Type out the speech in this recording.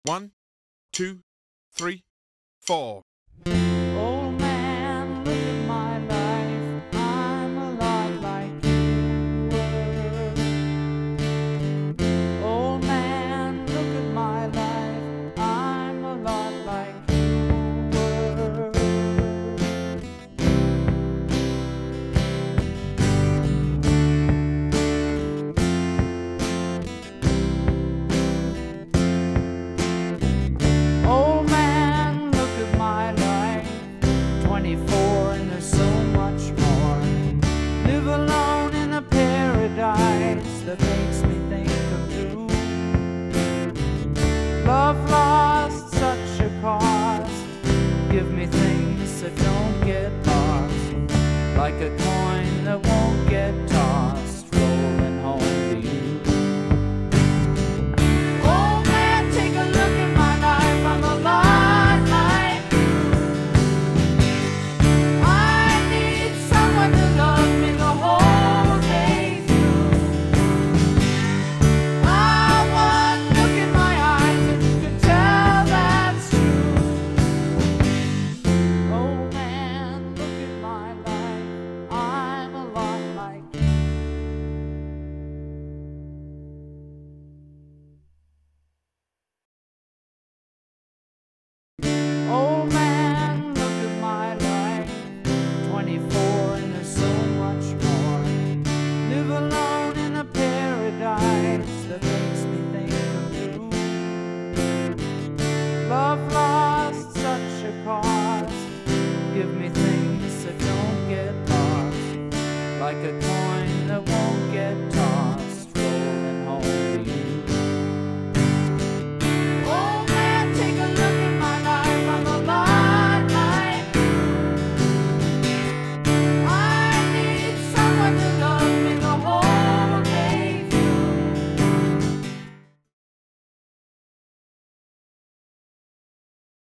1, 2, 3, 4. Old man, look at my life, I'm a lot like you were. Old man, look at my life, I'm a lot like you were. Old man, look at my life, 24 and there's so much more. Live alone in a paradise that makes me think of you. Love lost, such a cost. Give me things that don't get lost, like a coin that won't get tossed, rolling home to you. Old man, take a look at my life, I'm a lot like you. I need someone to love me the whole day through. One look in my eyes and you can tell that's true. Old man, look at my life, I'm a lot like you. Old man, look at my life, 24 and there's so much more. Live alone in a paradise that makes me think of you. Love lost, such a cost. Give me things that don't get lost, like a coin that won't